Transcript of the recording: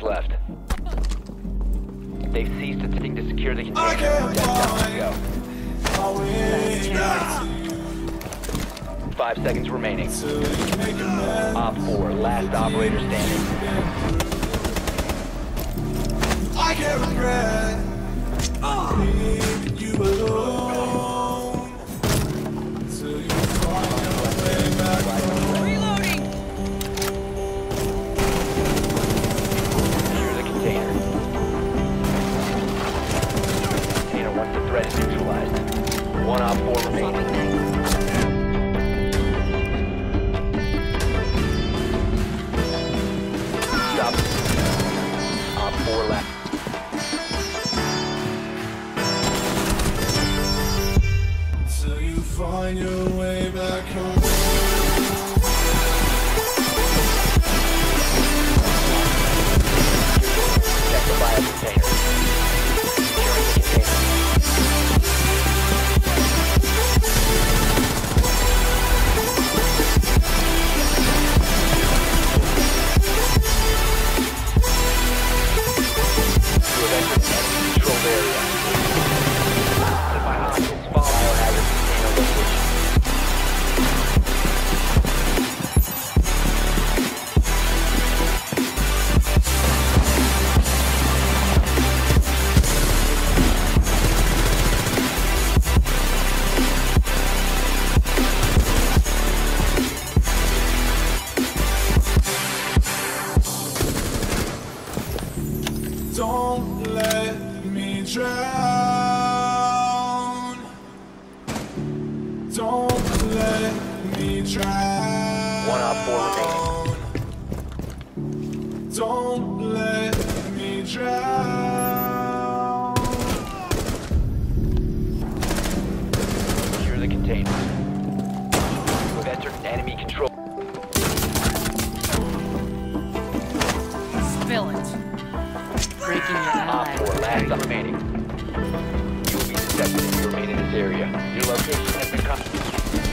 left. They've ceased attempting to secure the container. Go. 5 seconds remaining. Op 4, last operator standing. I can't regret leaving you alone till you find your way back home. Reloading! Secure the container. Container once the threat is neutralized. 1 Op 4 remaining. Stop. Op 4 left. Till you find your way back home. Check the bio container. Securing the container. You have entered an enemy-controlled area. The biohazard container location. Don't let me drown. Don't let me drown. 1 Op 4 remaining. Don't let me drown. Secure the container. You have entered an enemy control. Spill it. Breaking your Op eye. 4 last remaining. You will be detected if you remain in this area. Your location has been confirmed.